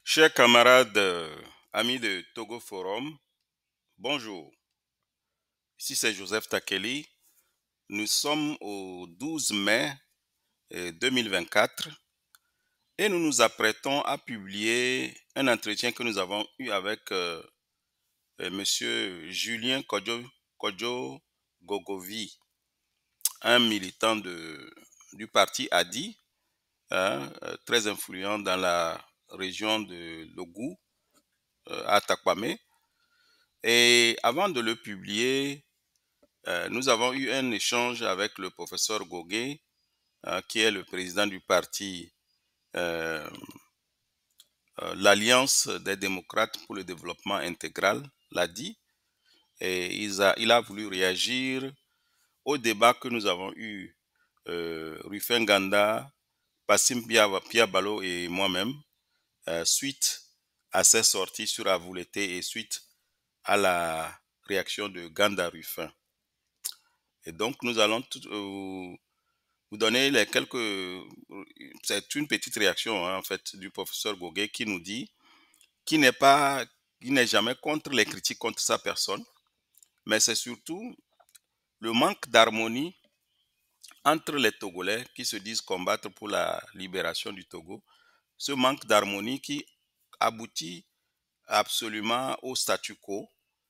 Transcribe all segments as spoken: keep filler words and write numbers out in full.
Chers camarades, euh, amis de Togo Forum, bonjour. Ici c'est Joseph Takeli. Nous sommes au douze mai euh, deux mille vingt-quatre et nous nous apprêtons à publier un entretien que nous avons eu avec euh, euh, Monsieur Julien Kodjo, Kodjo Gogovi, un militant de, du parti Adi, hein, euh, très influent dans la région de Logou, euh, à Takwame. Et avant de le publier, euh, nous avons eu un échange avec le professeur Goguet, euh, qui est le président du parti euh, euh, l'Alliance des démocrates pour le développement intégral, l'A D I, et il a, il a voulu réagir au débat que nous avons eu, euh, Rufin Ganda, Passim Piabalo et moi-même, euh, suite à ses sorties sur Avouleté et suite à la réaction de Ganda Rufin. Et donc, nous allons tout, euh, vous donner les quelques... C'est une petite réaction, hein, en fait, du professeur Goguet qui nous dit qu'il n'est pas, qu'il n'est jamais contre les critiques contre sa personne, mais c'est surtout le manque d'harmonie entre les Togolais qui se disent combattre pour la libération du Togo, ce manque d'harmonie qui aboutit absolument au statu quo.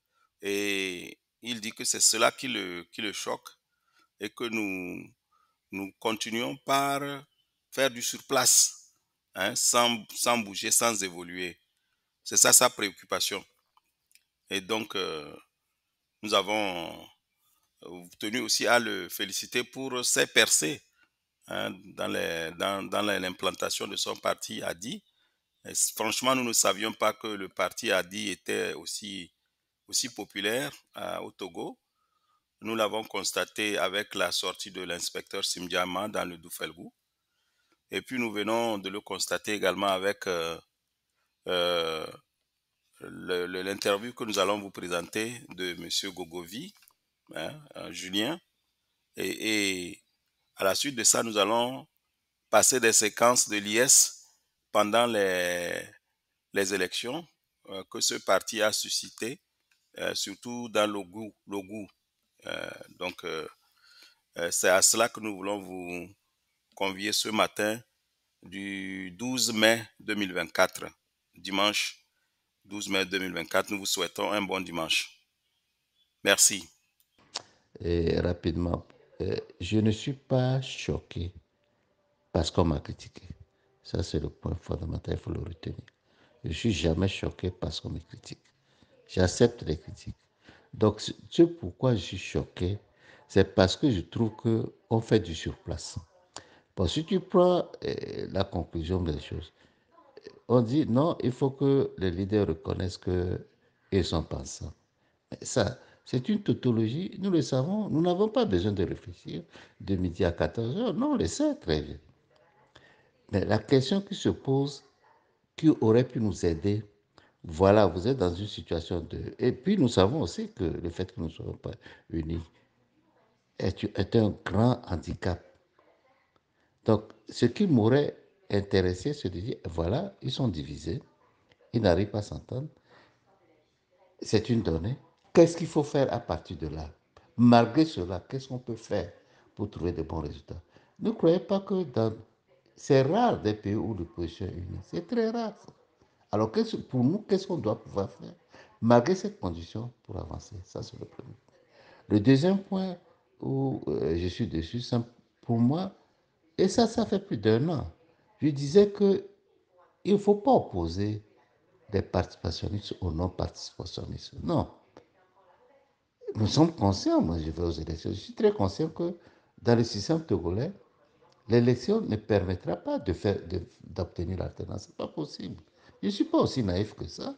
Et il dit que c'est cela qui le, qui le choque et que nous, nous continuons par faire du surplace, hein, sans, sans bouger, sans évoluer. C'est ça sa préoccupation. Et donc, euh, nous avons tenu aussi à le féliciter pour ses percées, hein, dans les, dans, dans l'implantation de son parti Adi. Et franchement, nous ne savions pas que le parti Adi était aussi, aussi populaire euh, au Togo. Nous l'avons constaté avec la sortie de l'inspecteur Simdiama dans le Doufelgou. Et puis nous venons de le constater également avec euh, euh, l'interview que nous allons vous présenter de M. Gogovi, hein, euh, Julien. Et, et à la suite de ça, nous allons passer des séquences de l'I S pendant les, les élections euh, que ce parti a suscité, euh, surtout dans l'Ogou. l'Ogou. Euh, donc, euh, euh, c'est à cela que nous voulons vous convier ce matin du douze mai deux mille vingt-quatre, dimanche douze mai deux mille vingt-quatre. Nous vous souhaitons un bon dimanche. Merci. Et rapidement, euh, je ne suis pas choqué parce qu'on m'a critiqué. Ça, c'est le point fondamental, il faut le retenir. Je ne suis jamais choqué parce qu'on me critique. J'accepte les critiques. Donc, ce pourquoi je suis choqué, c'est parce que je trouve qu'on fait du surplace. Bon, si tu prends euh, la conclusion des choses, on dit non, il faut que les leaders reconnaissent qu'ils sont pensants. Mais ça, c'est une tautologie, nous le savons, nous n'avons pas besoin de réfléchir de midi à quatorze heures, non, on le sait très bien. Mais la question qui se pose, qui aurait pu nous aider, voilà, vous êtes dans une situation de... Et puis nous savons aussi que le fait que nous ne soyons pas unis est, est un grand handicap. Donc, ce qui m'aurait intéressé, c'est de dire, voilà, ils sont divisés, ils n'arrivent pas à s'entendre, c'est une donnée. Qu'est-ce qu'il faut faire à partir de là? Malgré cela, qu'est-ce qu'on peut faire pour trouver de bons résultats? Ne croyez pas que dans... c'est rare des pays où l'opposition est unie. C'est très rare. Alors, pour nous, qu'est-ce qu'on doit pouvoir faire malgré cette condition pour avancer? Ça, c'est le premier. Le deuxième point où euh, je suis dessus, c'est pour moi, et ça, ça fait plus d'un an, je disais qu'il ne faut pas opposer des participationnistes aux non-participationnistes. Non. Nous sommes conscients, moi je vais aux élections, je suis très conscient que dans le système togolais, l'élection ne permettra pas de faire, de, d'obtenir l'alternance. Ce n'est pas possible. Je ne suis pas aussi naïf que ça.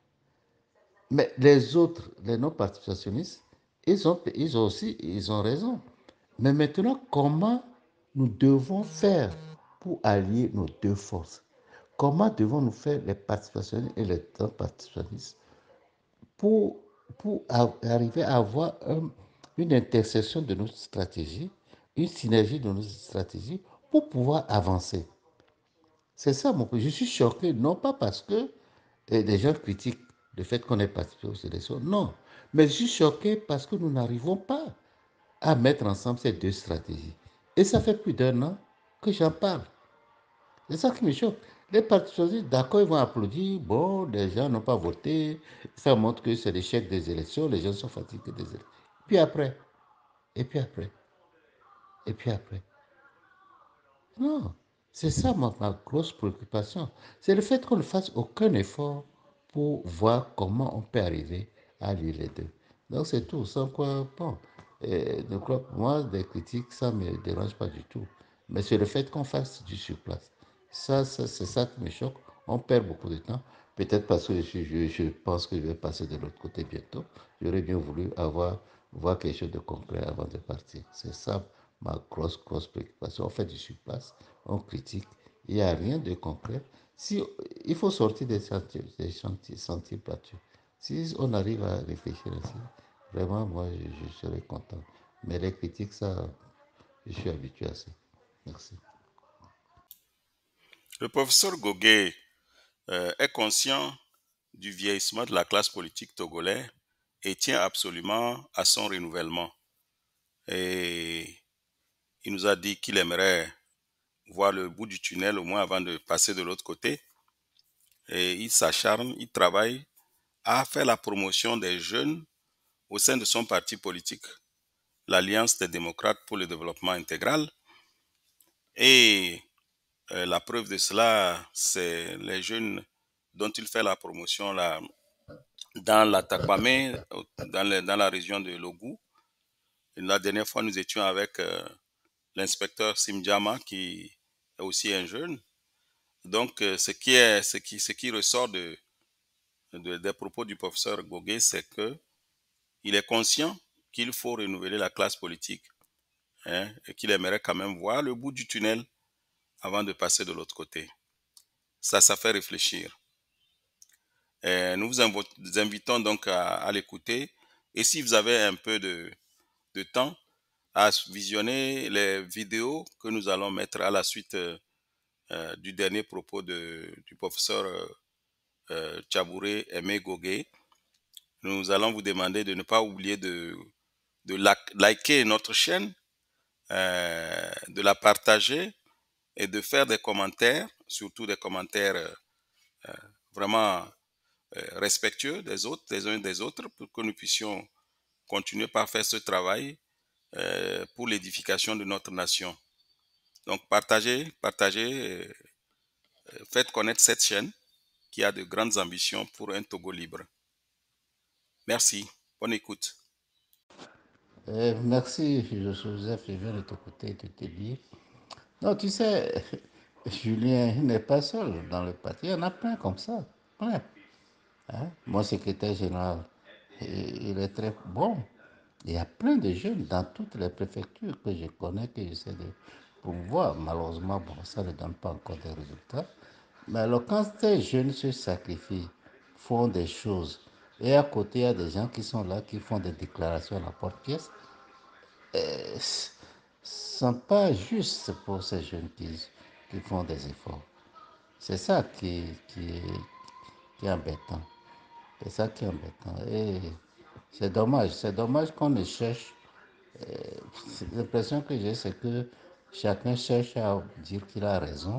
Mais les autres, les non-participationnistes, ils ont, ils ont aussi ils ont raison. Mais maintenant, comment nous devons faire pour allier nos deux forces? Comment devons-nous faire les participationnistes et les non-participationnistes pour, pour arriver à avoir un, une intersection de nos stratégies, une synergie de nos stratégies pour pouvoir avancer? C'est ça mon point. Je suis choqué, non pas parce que eh, des gens critiquent le fait qu'on ait participé aux élections, non. Mais je suis choqué parce que nous n'arrivons pas à mettre ensemble ces deux stratégies. Et ça fait plus d'un an que j'en parle. C'est ça qui me choque. Les partis choisis, d'accord, ils vont applaudir. Bon, les gens n'ont pas voté. Ça montre que c'est l'échec des élections. Les gens sont fatigués des élections. Puis après, et puis après, et puis après. Non, c'est ça ma, ma grosse préoccupation. C'est le fait qu'on ne fasse aucun effort pour voir comment on peut arriver à lire les deux. Donc c'est tout. Sans quoi, bon, euh, je crois que moi, des critiques, ça ne me dérange pas du tout. Mais c'est le fait qu'on fasse du surplace. Ça, ça c'est ça qui me choque. On perd beaucoup de temps. Peut-être parce que je, je, je pense que je vais passer de l'autre côté bientôt. J'aurais bien voulu avoir, voir quelque chose de concret avant de partir. C'est ça ma grosse, grosse préoccupation. On fait du surplace, on critique, il n'y a rien de concret. Si, il faut sortir des sentiers, des sentiers, sentiers battus. Si on arrive à réfléchir ainsi, vraiment, moi, je, je serais content. Mais les critiques, ça, je suis habitué à ça. Merci. Le professeur Goguet euh, est conscient du vieillissement de la classe politique togolaise et tient absolument à son renouvellement. Et il nous a dit qu'il aimerait voir le bout du tunnel au moins avant de passer de l'autre côté. Et il s'acharne, il travaille à faire la promotion des jeunes au sein de son parti politique, l'Alliance des démocrates pour le développement intégral. Et euh, la preuve de cela, c'est les jeunes dont il fait la promotion là, dans la Takwame, dans, le, dans la région de Logou. Et la dernière fois, nous étions avec euh, l'inspecteur Simdjama, qui est aussi un jeune. Donc, euh, ce, qui est, ce, qui, ce qui ressort de, de, des propos du professeur Goguet, c'est qu'il est conscient qu'il faut renouveler la classe politique, hein, et qu'il aimerait quand même voir le bout du tunnel avant de passer de l'autre côté. Ça, ça fait réfléchir. Et nous vous invitons donc à, à l'écouter. Et si vous avez un peu de, de temps, à visionner les vidéos que nous allons mettre à la suite euh, euh, du dernier propos de, du professeur euh, euh, Tchabouré Aimé Goguet. Nous allons vous demander de ne pas oublier de, de liker notre chaîne, euh, de la partager et de faire des commentaires, surtout des commentaires euh, vraiment euh, respectueux des autres, des uns des autres, pour que nous puissions continuer par faire ce travail euh, pour l'édification de notre nation. Donc partagez, partagez, euh, faites connaître cette chaîne qui a de grandes ambitions pour un Togo libre. Merci, bonne écoute. Euh, merci, Joseph, je viens de t'écouter et de te dire. Non, tu sais, Julien, il n'est pas seul dans le parti. Il y en a plein comme ça. Plein. Hein? Mon secrétaire général, il est très bon. Il y a plein de jeunes dans toutes les préfectures que je connais, que j'essaie de promouvoir. Malheureusement, bon, ça ne donne pas encore des résultats. Mais alors, quand ces jeunes se sacrifient, font des choses, et à côté, il y a des gens qui sont là, qui font des déclarations à la porte-pièce, ce ne sont pas juste pour ces jeunes qui, qui font des efforts. C'est ça qui, qui, est, qui est embêtant. C'est ça qui est embêtant. Et c'est dommage. C'est dommage qu'on ne cherche. Euh, L'impression que j'ai, c'est que chacun cherche à dire qu'il a raison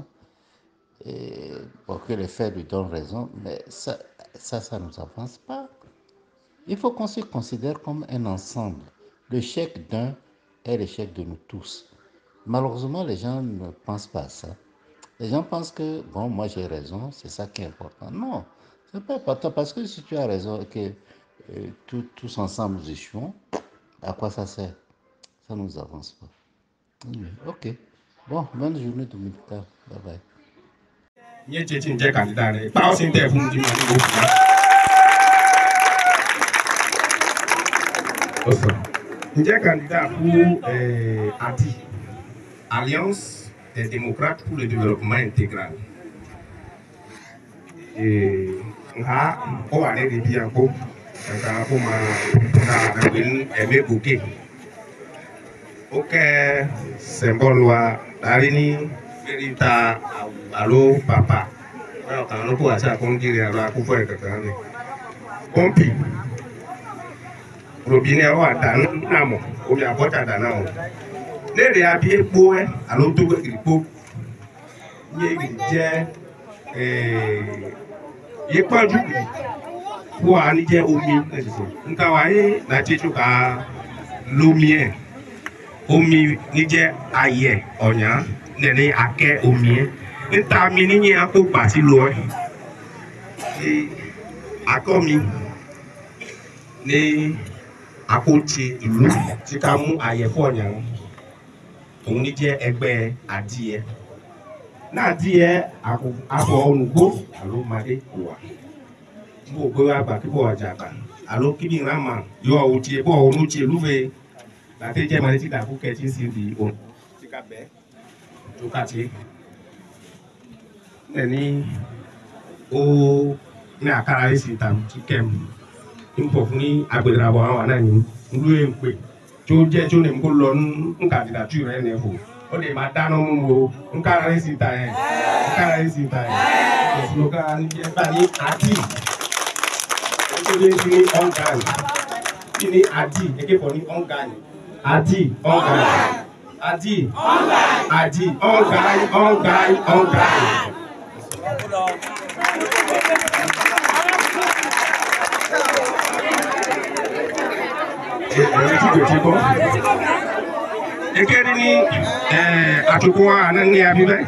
et pour que les faits lui donnent raison. Mais ça, ça, ça ne nous avance pas. Il faut qu'on se considère comme un ensemble. L'échec d'un est l'échec de nous tous. Malheureusement, les gens ne pensent pas à ça. Les gens pensent que, bon, moi j'ai raison, c'est ça qui est important. Non, c'est pas important parce que si tu as raison et que euh, tout, tous ensemble nous échouons, à quoi ça sert? Ça ne nous avance pas. Oui, ok. Bon, bonne journée Dominica. Bye bye. 你接近这干的嘞，保险贷款就嘛就不是。你这candidat pour euh, A D I, Alliance des démocrates pour le développement intégral. Et nga o wa le bi anko, nga ko ma na win Aimé Goguet. OK, symbole wa dari ni Verita alo papa. Alors quand on voit ça, on dirait alors qu'on peut être quand même. Pompi. Robinet wa dan namo. O ya bota dan namo. Ne re abi epo e alo to gbe gripo. Ye je eh ye paju. Wa ni je omi nta wa yi na chechu ka lomi e. Omi ni je aye oyan nene ake omi e. Nta mi ni yen ko gba ti lo e. Akomi ní àkótí ìlú tí ká mú àyẹ̀fọ́ ọ̀yàn òun ní jẹ́ ẹgbẹ́ adìẹ náà adìẹ akọ olùgbò àló madé kò wà bó gbé wá gbà kí bọ̀ ọjà gbà àló kí ni ìrámà yọ òtí ẹ bọ̀ ọ̀run tí elúfẹ́ gbàtẹ́ jẹ́ màdé tí dàkú kẹ́ tí ń sin di òun tí ká bẹ́ tó ká tí ẹni ó ní àkàrà yìí sì tà tí kẹ́m import ní agbèdàbọ̀ àwọn àná ní ìlú èpè tí ó jẹ́ tí ó lè mú kó lọ ní kàdìdàtú rẹ̀ ní ẹ̀fọ́ ó lè máa dáná mú wo ń kára rẹ̀ sí ta ẹ̀ ń kára rẹ̀ sí ta ẹ̀ ẹ̀sùn ló kára ní ẹgbà ní àdì ó tó lé sí ní ọ̀ngàn kí ní àdì èkéfọ̀ ní ọ̀ngàn àdì ọ̀ngàn àdì àdì ọ̀ngàn ọ̀ngàn ọ̀ngàn. Ekeri ni atukua anania bibe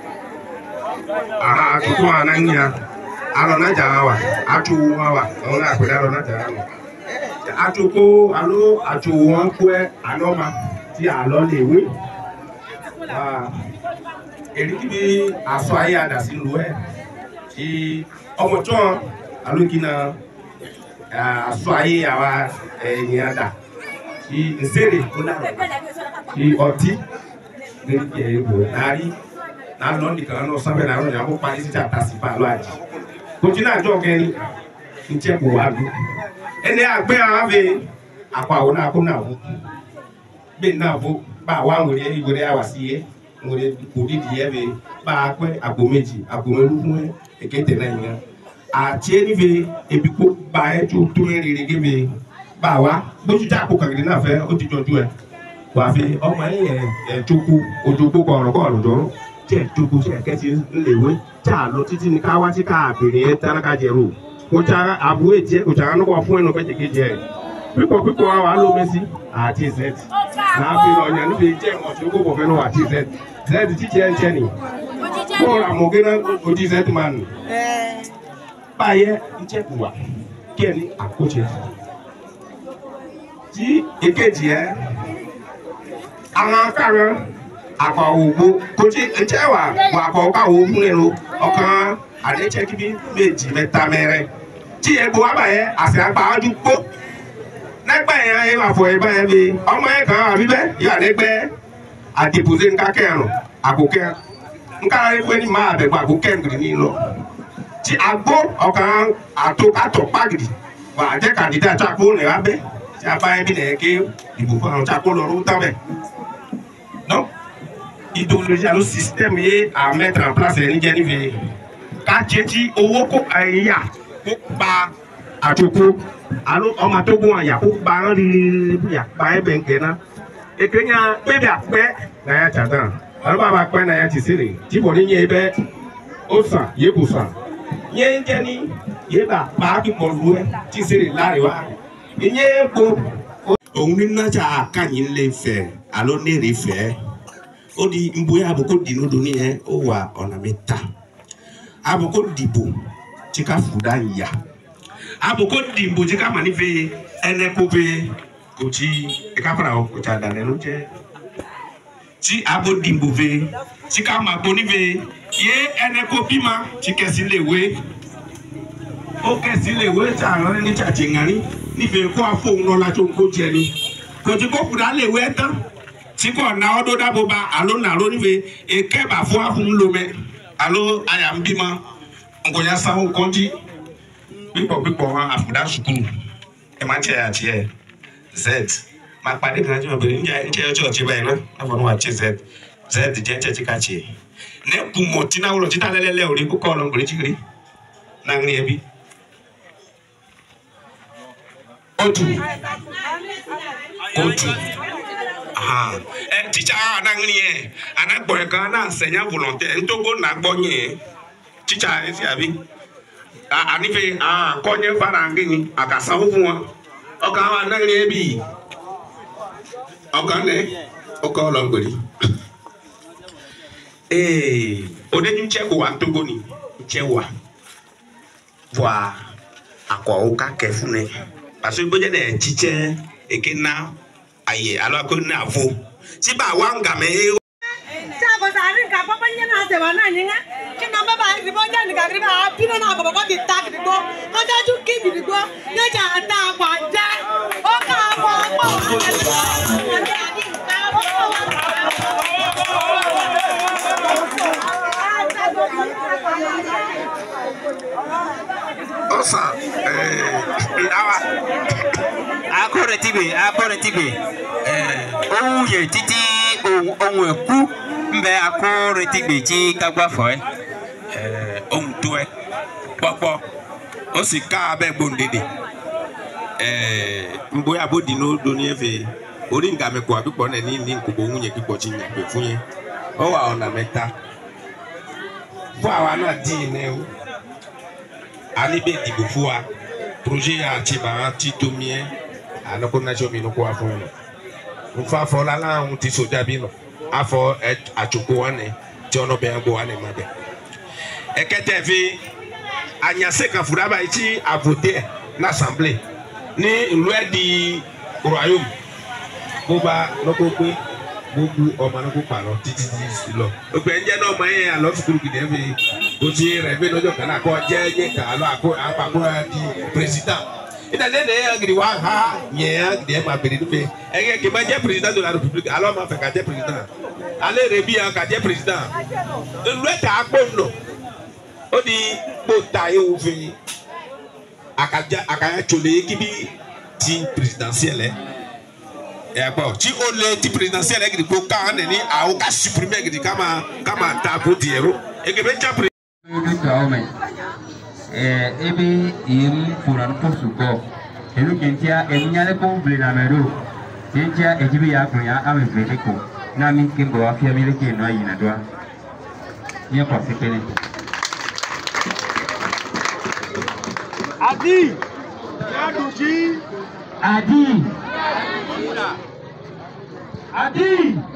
aha atukua anania alona jawa atuwa wa ona akweda alona jawa atuko alo atuwa kwe anoma ti alo lewe ah eriki bi aso aye ada sinu e ti omo ton alo kina aso aye awa eyin ada ti nsere ti ọtí lórí ẹ̀rọ náírà náà lọ́ọ̀dì kan náà sábẹ́ náà lọ́ọ̀dì àwọn parí títí àtàsí bá lọ́ọ̀ àjì kojú náà jọ kẹrin ní jẹ́ kó wá lù ẹni àgbẹ̀ àwọn afẹ́ àpò àwọn náà kó náà wọ́n bẹ́ẹ̀ náà fó bá àwọn àwòrán ìwòrán àwà sí yẹ ìwòrán kò dídì yẹ bẹ́ẹ̀ bá a pẹ́ àpò méjì àpò mẹ́lú fún èkéte náà yẹn àti ẹni bẹ́ẹ̀ ebi kó ba ẹ̀ tó tó ẹ̀ rere gé bẹ́ẹ̀ bá wa bójú tá àpò kàkiri náà fẹ́ ó ti jọjú ẹ̀ wà fi ọmọ yẹn ẹ̀ tókù ojúkú kọ̀ọ̀rọ̀ kọ̀ọ̀rọ̀ jọ̀rọ̀ tí ẹ̀ tókù tí ẹ̀ kẹ́sì léwé tí a lọ títí ní káwá tí ká àbèrè ẹ̀ tán ká jẹ̀rò kò já àbúrò èjì kò já nípa fún ẹnu fẹ́jẹ̀ kejì ẹ̀ pípọ̀ pípọ̀ wa wà ló mẹ́sì àti z náà fi ọ̀yàn níbi jẹ́ ìmọ̀ tí ó kó bọ̀ fẹ́ náà àti z z títí ẹ̀ ń tẹ́ ni kó ra mọ̀gé náà ojú z máa nù báyẹ̀ ń jẹ́ kùwà kí ẹ ní àkójẹ tí èkejì ẹ̀ àwọn akárán àpàwògbò kò tí ń tẹ́ wà wà àpàwòkáwò fún ẹ̀rọ ọkàn àdéjẹ́kíbí méjì mẹ́ta mẹ́rin tí egbò wà báyẹn àṣẹ àgbàájú pó lẹ́gbẹ̀ẹ́ yẹn ẹ wà fọ ẹ báyẹn bí ọmọ ẹ kàn wà bíbẹ́ yóò lẹ́gbẹ́ àdìpọ̀sẹ̀ nǹkan kẹrùn àkókẹ́ nǹkan ẹgbẹ́ ní máa bẹ̀gbọ́ àkókẹ́ nìkìrì ní lọ tí agbó ọkàn àtòkátọ̀ pàgìrì wà jẹ́ kàdídà tó àpò rẹ̀ wá bẹ́ tí a bá ẹbí lẹ̀ ké ìbò fún àwọn tí a kó lọ rú tábẹ̀. Donc, idéologie le système est à mettre en place les Nigériens. Quand tu dis au ko aya ko ba atoko alo o ma to gun aya ko ba ri ya ba e benkena e kenya pe bi ape na ya chadan alo ba ba pe na ya ti sire ti bo ni yen be o san ye ko san yen je ni ye ba ba ki mo lu e ti sire lare wa yen ko òun ní nájà àkànyìn lè fẹ́ alo ní èrè fẹ́ ó di nboya àbùkù dìnnúdù ní ẹ ó wà ọ̀nà mẹ́ta àbùkù dìbò tí ká fúdà yà àbùkù dìbò tí ká mà nífẹ̀ẹ́ ẹnẹ́kọ́fẹ́ kò tí ẹ̀ka fara kò tí a dà lẹ́nu jẹ́ tí àbò dìbò fẹ́ tí ká mà gbó nífẹ̀ẹ́ yé ẹnẹ́kọ́ bímọ tí kẹsì lè wé ó kẹsì lè wé tí àwọn ẹni tí a ti ń rí nífẹ̀ẹ́ kó afóhùn lọ́la tó ń kó jẹ ni kò tí kò fúdà lè wé tán tí kò ná ọdún dábò bá alo nàró nífẹ̀ẹ́ èké bà fún afún lomẹ alo àyà ń bímọ nkòyà sáwọn kọ́ńtì pípọ̀ pípọ̀ wọn àfúdà sùkúrù ẹ̀ máa ń tiẹ̀ àti ẹ̀ z máa pàdé kan tí wọ́n bẹ̀rẹ̀ ń jẹ́ ọjọ́ ọ̀tí báyìí náà láwọn wà tí z z jẹ́ ń tẹ́tí ká tiẹ̀ ne pumotina ulo tita lele le uri ku kolon uri chigri nang ni ebi otu otu ah eh teacher nang ni e ana gbo e kan na enseignant volontaire ntogo na gbo yin teacher e si abi ani fe ah konye fara ngini akasa fún wọn oka wa nang ni ebi oka ne oka olon gbori eh ode ni cheko wa ntogo ni chewa voa akwa oka kefune parce que boje de teacher e kena aye alors que na vo si ba wanga me cha ko sarin ka papa nyana se wana nyinga kina baba ri boja ni ka ri ba pino na baba ko ti tag di go ko ja ju ki di go ne ja ta kwa ja o ka bo bo osa eh awa akore tibe akore tibe eh o ye titi o onwe ku mbe akore tibe ji kagba fo eh ohun to e popo o si ka be gbondede eh mbo ya bodi no do ni efe ori nga me ko abipo na ni ni nkobo nwunye kipo chi nya pe fun yen o wa ona meta fo awa na di ne o ani be dibo fo wa projet ya ti ba ti to mi e anoko na jo mi no ko afun no nfa fo la la un ti so dabi no afọ achoko wane ti ono be agbo wane ma be ekete fi anyase kan furaba ti a voter l'assemblée ní ìlú ẹ di royaume bó bá lọ́kọ́ pé gbogbo ọmọ náà kó pa lọ títí títí lọ gbogbo ẹ̀ ń jẹ́ náà ọmọ yẹn àlọ́ sùkúrú kìdí ẹ̀ fi bó ti rẹ̀ gbé lọ́jọ́ kan náà kọ́ jẹ́ yẹ kà á lọ àkó àpapọ̀ di président ìdàlẹ́ ní ẹ̀ gidi wá ha yẹn gidi ẹ̀ máa bèrè nífẹ̀ẹ́ ẹ̀ kẹ́ kí n máa jẹ́ président de la république alọ́ máa fẹ́ ká jẹ́ président alẹ́ rẹ̀ bí i ká jẹ́ président ìlú ẹ̀ tà á gbó nù ó di gbòòtà yẹ wò fi akaja akaya tsole kibi ti présidentielle ẹ gbọ́ tí o lè ti présidentielle gidi ko kan nani awo ka supprimer gidi kama kama ta ko ti yẹro egebe tsa pre. ebi tɔw mɛ ɛɛ ebi yiri furan ko sukɔ elu kentia eminyale ko bilena mɛ do kentia ejibi ya kun ya ame bilene ko n'ami kemgbe wa fia mi le ke nɔ yina do a nye kɔsi kele. Adi, Yaduji, Adi, Adi,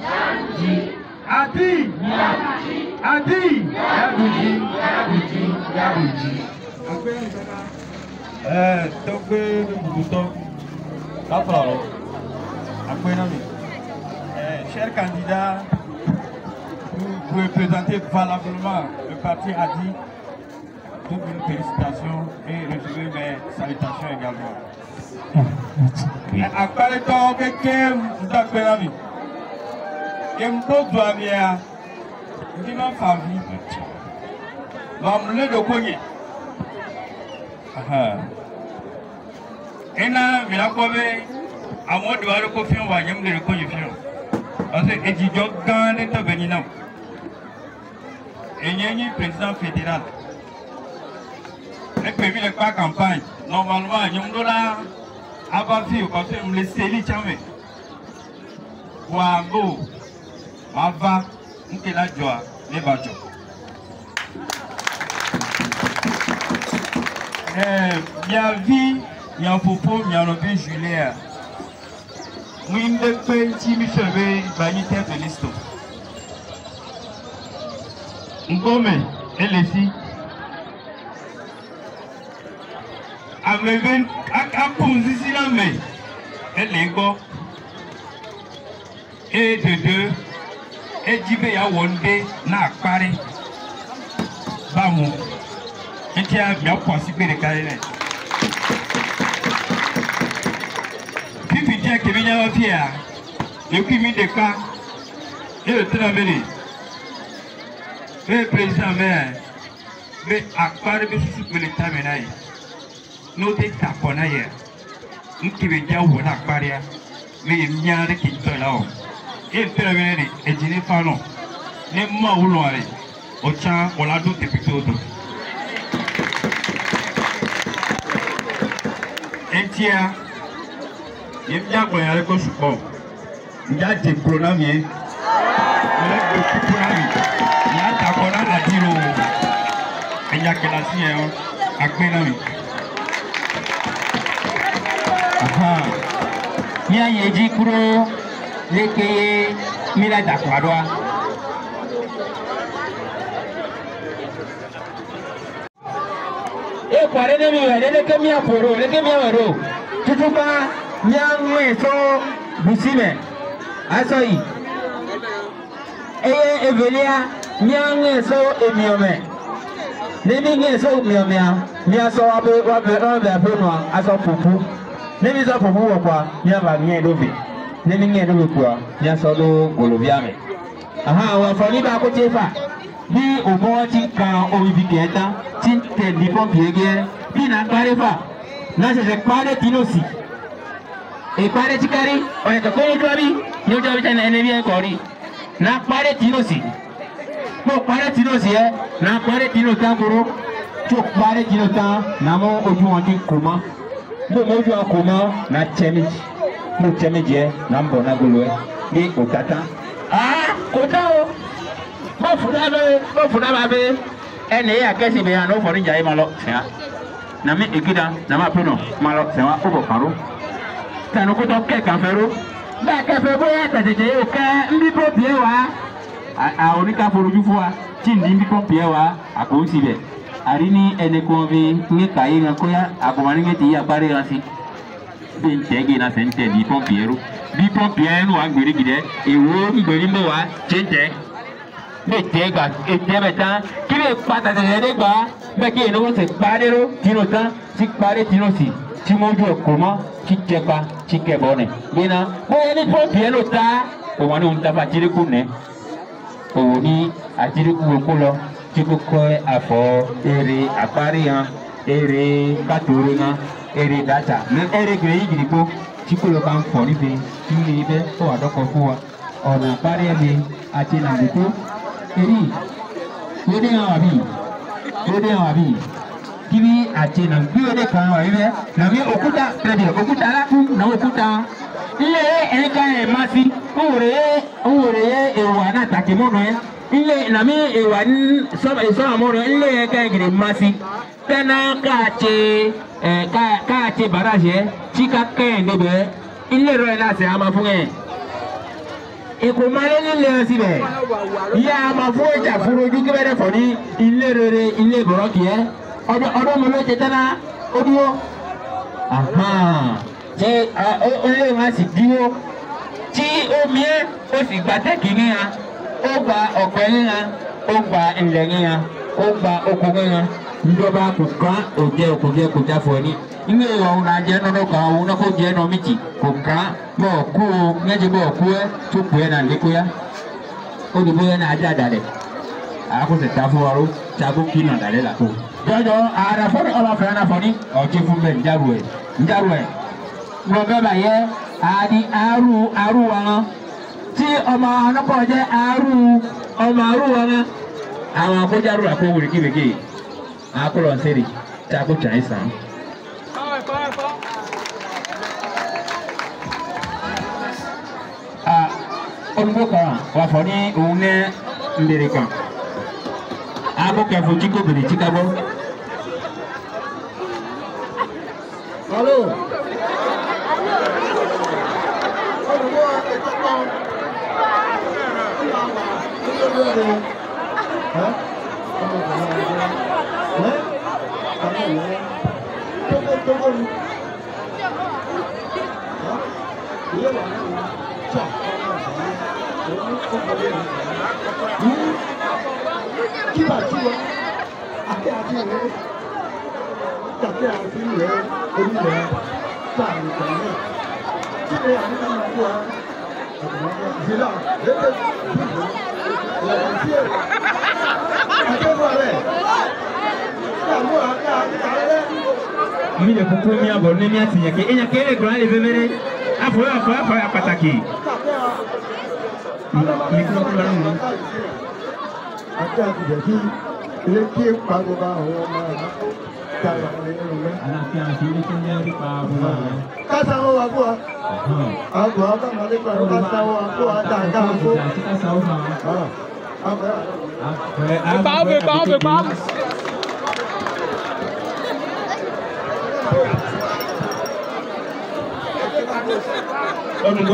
Adi, Adi, Yaduji, Yaduji, Yaduji. Eh, Togbe Bubuto, Lapralo, Akbenami. Eh, cher candidat, vous pouvez présenter valablement le parti Adi. Toutes mes félicitations et recevez mes salutations également. Après le temps que vous avez fait, que vous avez fait, vous avez famille, vous avez de cogner. Et là, vous avez à moi de voir le confiant, vous avez de confiant. Parce que les étudiants gagnent de venir. Et il y a un président fédéral. Et puis, il pas campagne. Normalement, il y a un dollar à partir parce que je me laisse les chamés. Wago, Mava, Nkela Joa, les Bajo. Il y a vie, il y a un popo, il y a un peu Julien. Moi, je ne peux pas me faire une tête de liste. Ngome, et les filles. Avec un position là, mais elle est go. Et de deux, et j'y vais à Wondé, n'a pas de bamou. Et tu as bien possible de carrière. Puis tu dis que vient à Fia, et puis mis des cas, et le travail. Le président maire, mais à part de ce que l'État menace. Nous sommes tapons hier. Nous qui veut dire où on a parlé, mais il y a des qui sont là. Et le père et dîner pas non. Les mots où l'on allait. au champ, on l'a d'autres depuis tout. Un tiers, il y a un peu de support. Il y a des programmes, il y a des programmes, il y a des programmes à dire il y a que la sienne à Pénami. Il y a des gens qui ont été mis à Dakwadoa. E kware ne mi wele ne kemi aporo ne kemi awero tutuba nyangwe so busime asoi eye evelia nyangwe so emiome ne mi nge so emiome mi aso abe wabe wabe apono aso pupu ne mi so pupu wo kwa mi aba nge dobe ne mi nge dobe kwa mi aso do golobiame aha wa fani ba ko tefa bí òmò ti kan omi bí kẹta tí ń tẹ̀ ní pọ́ǹpì ẹgẹ́ bí nà parẹ́ fà náà ṣẹ̀ṣẹ̀ parẹ́ tínú sí ìparẹ́ tí kárí ọ̀yẹ̀ kẹ̀kọ́ ní kílábí ní ojú ọbí tẹ́lẹ̀ ẹni bí ẹ̀kọ́ rí náà parẹ́ tínú sí mo parẹ́ tínú sí ẹ náà parẹ́ tínú tán kúrú tó parẹ́ tínú tán náà mọ ojú wọn ti kò mọ́ mo mọ ojú wọn kò mọ́ náà tẹ́ méjì mo tẹ́ méjì ẹ náà ń bọ̀ náà gbolo ẹ ní òtátá. ah kò tá o. Mo funa be, mo funa ba be. Ene ya kesi be ano fori jai malo. Ya. Na mi ikida, na ma puno malo sewa ubo karo. Tanu ko to ke kan fero. Ba ke fe boya tete o ka mbi po pie wa. A oni ka foruju fu wa. Ti ndi mbi po pie wa akon si be. Ari ni ene ko bi ni kai nga ko ya akomani ngeti ya pare ga si. Bi tege na sente di po piero. Bi po piero wa gbere gide. Ewo gbere mbo wa chente. Be tega e tebe tan ki be pata de de gba be ki eno se padero tino tan ti pare tino si ti moju okoma ki tepa ti kebone bina bo ni po pielo ta o wani un ta fatire ku ne o ni atire ku ko lo ti ko ko afo ere apari han ere katore han ere data me ere gre yi ko ti ko lo kan fo ni be ti ni be o adoko fu wa ona pare mi ati na ko eri ode awabi ode awabi kibi ati na bi ode kan wa ibe na mi okuta tede okuta la ku na okuta ile eka e masi ore ore e wa na takimono e ile na mi e wa so so amoro ile eka e gire masi tena ka che eh ka ka che baraje chika ken debe ile ro na se ama fun e eko male le sibe ya ma fo ja furo ju ke bere foni ile rere ile boroki e odo odo mo lo tetana odio aha je o le ma si diwo ti o mi e o si gba te kini ha o gba ope ni ha o gba ile ni ha o gba oko ni ha ndoba ko kan o je oko je ko ja fo ni inge wa una je no no ka una ko je no miti ko kan bo ku ngeje bo ku e tu ku na le ko ya o di bo na aja dale a ko se ta fo waro ta ko ki na dale la ko jojo ara fo ola fa na fo ni o je fun be njaru e njaru e mo be ba ye adi aru aru wa ti ọmọ na ko je aru ọmọ aru wa na àwọn ko jaru la ko wuri ki be ki a ko lo nseri ta ko chai san ah onbo kan wa fo ni ohun ne ndere kan abo ke fo jiko bere jikabo allo mi le kuku mi abo ne mi asinya ke enya ke le gran le bemere afo afo afo pataki mi ko ko la no àti àtìjẹ́ kí ilé kí ń pa gbogbo àwọn ọmọ rẹ̀ ká wà ní ẹ̀rọ rẹ̀. Àlàáfíà àti ilé kí ń jẹ́ nípa ọmọ rẹ̀. Ká sáwọ́ wa fún wa. Àgọ́ ọ̀gámọ̀lé pẹ̀lú ká sáwọ́ wa fún wa dáadáa fún. Ká sáwọ́ fún wa. Ìpá ó fi pa ó fi pa. Ọ̀nùgbò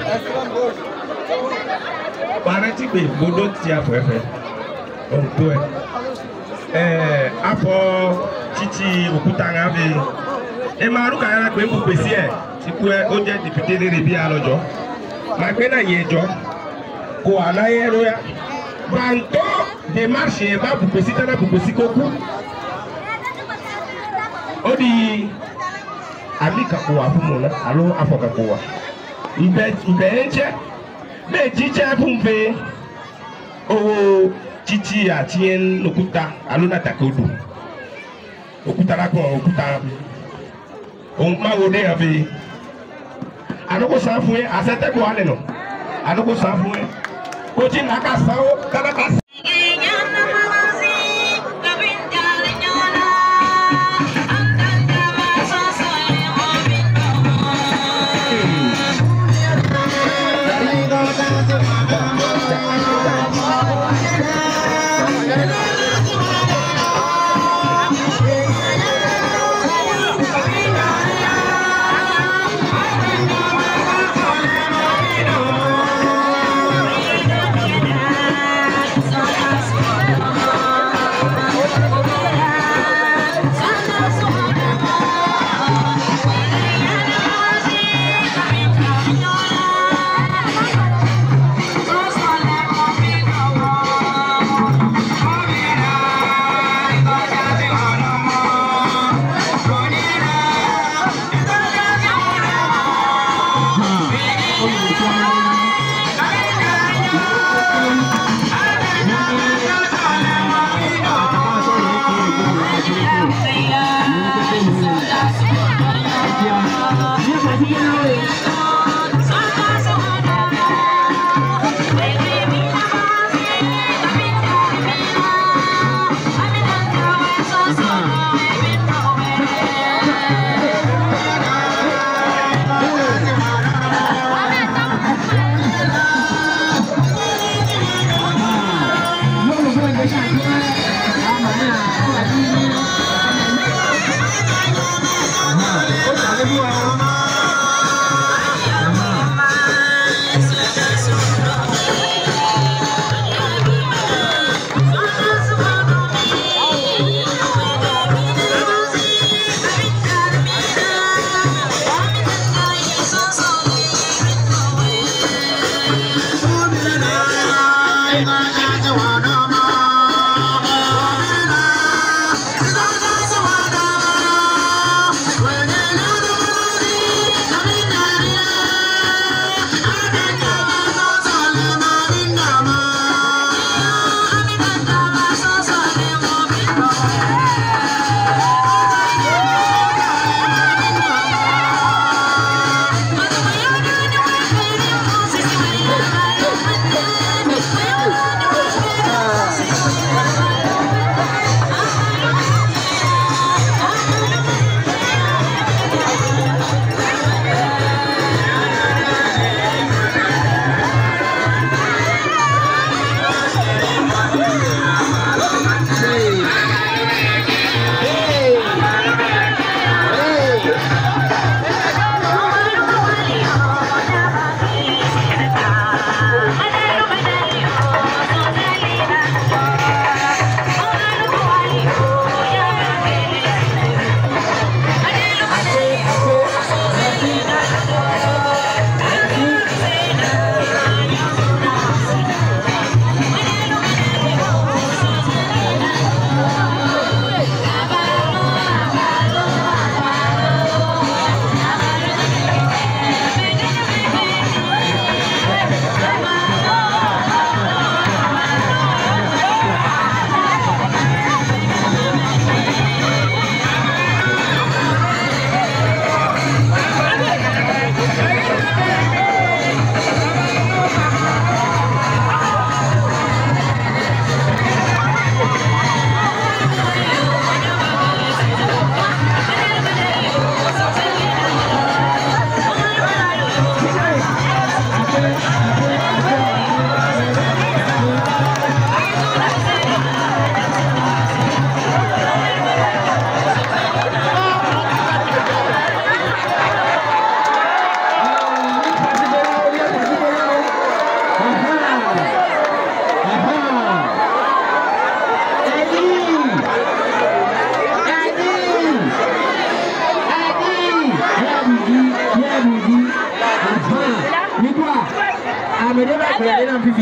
parẹ́ tí gbè gbódó ti afẹ́fẹ́ ọ̀nùgbò ẹ̀ ẹ̀ afọ títí òkúta ńlá fi ẹ máa rúkà yára pé ń kú pèsè ẹ̀ tí kú ẹ ó jẹ́ dìpíté lérí bí alọ́jọ́ máa gbé náà yẹ ẹjọ́ kò ànáyẹ lóya bàǹtọ́ de marche ẹ̀ bá bùpèsè tẹ́lẹ̀ bùpèsè kókú ó di àmì kakò wà fún mu náà alo afọ kakò wà ìbẹ̀ ìbẹ̀ ẹ̀ ń jẹ́ bẹ́ẹ̀ jíjẹ́ fún fe owó títí àti ẹ̀ ń òkúta alo náà tàkì odò òkúta lákọ̀ òkúta òun máa wo dé yàn fi àdókò san fún yẹ àṣetẹ́kọ̀ alẹ́ nọ àdókò san fún yẹ kò tí nàka sanwó kánáka. So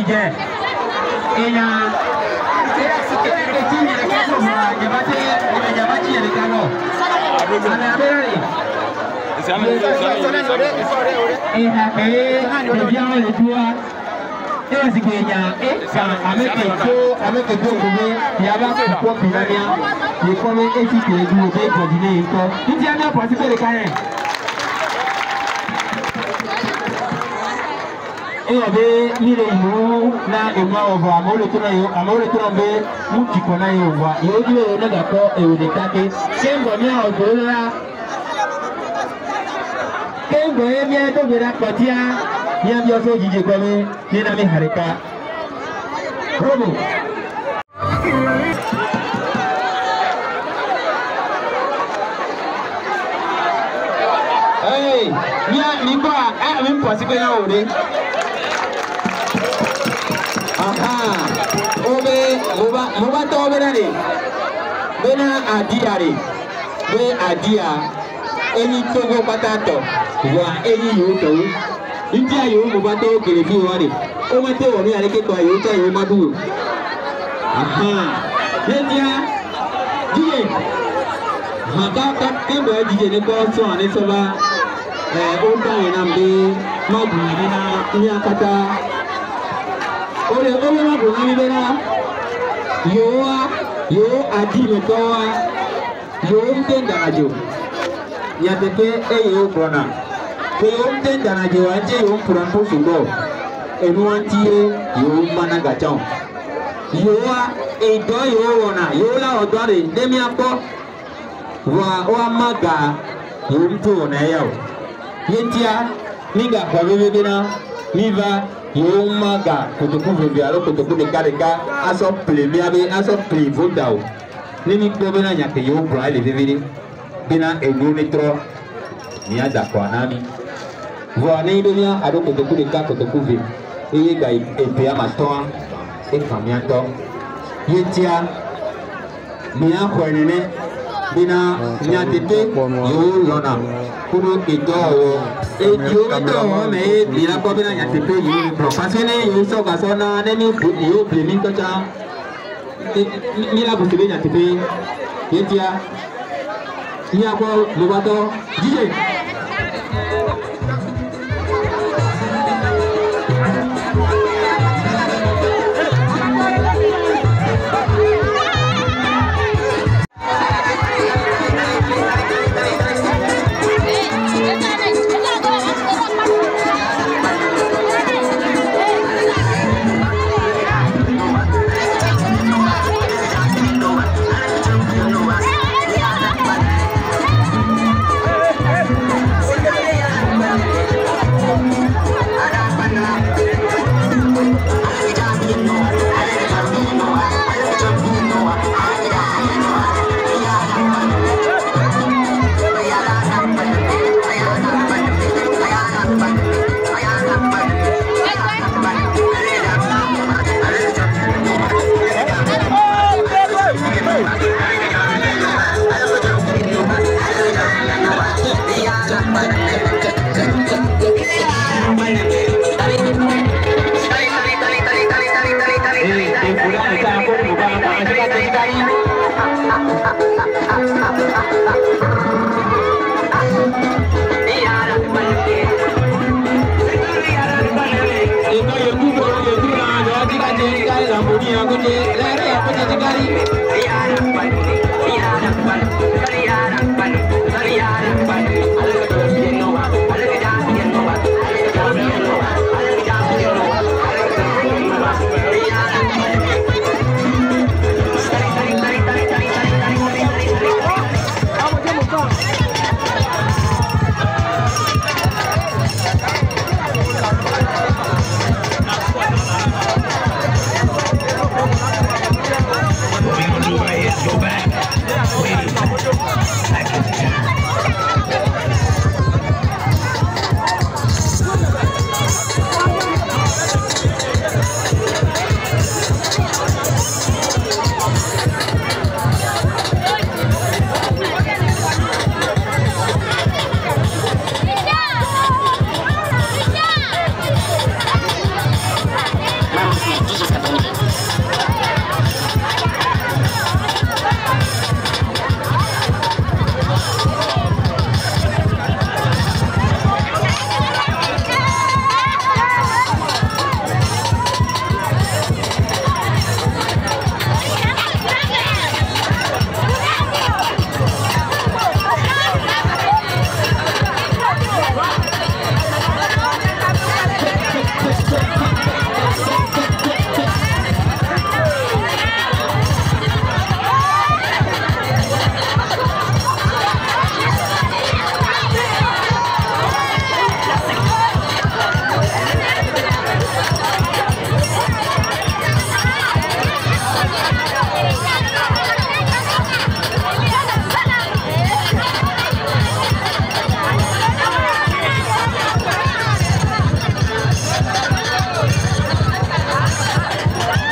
jẹ ìyá etí yẹn kẹ́kọ̀ọ́ fún wa jabate jabate yẹn ká lọ àmì abẹ́rẹ́ ìhà ee ìbí àwọn ètò wa ẹ̀ sì kò yà ẹ̀ sà àmẹ́kẹ̀tọ́ àmẹ́kẹ̀tọ́ òkúgbé yàrá púpọ̀ pìlánìà ìkọ́lé etí kẹ̀ẹ́dù òbí ìgbọ̀dìlẹ̀ ìkọ́ ìdí àmì ọ̀pọ̀ sí pẹ̀lẹ́ káyẹ̀. Iyo be mire imu na ema ovo amore tuna yo amore tuna be muti kona yo wa yo diwe yo naga ko e o de kake kengo mi a odora kengo e mi to bera patia ya mi oso jije ko mi ni na mi harika robo hey ya mi ko a mi po si pe na o de aha obe moba moba to obe nani bena adia re be adia eni togo patato wa eni yo to india yo moba to kere fi wa re o ma te wo mi are ke to yo ta yo madu aha india die ha ka ka ke bo die ne ko so ani so ba eh o ta ina mbe ma bu ni na ni akata ole ole ma bona mi bera yo a yo adi me to a yo mtenda ajo ya tete e yo bona pe yo mtenda na jo anje yo mpura po sugo enu antie yo mana gachon yo a e do yo wona yo la odo re demi apo wa o amaga yo mtu na yawo yetia ninga kwa bebe na niva yo maga kotoku vevia lo kotoku de kareka aso plemi abe aso privo dao nini ko bena nyake yo bra le veviri bena ego metro ni ada kwa nami vo ne bena ado kotoku de ka kotoku ve eye ga epe amatoa e kamiato yetia mi a khwenene bena nyatepe yo lona kuro edo e yo edo me bila ko bena nyatepe yo pro pasene yo so ka so na ne mi yo blemi to cha mi la butebe nyatepe yetia ni akwa lobato jije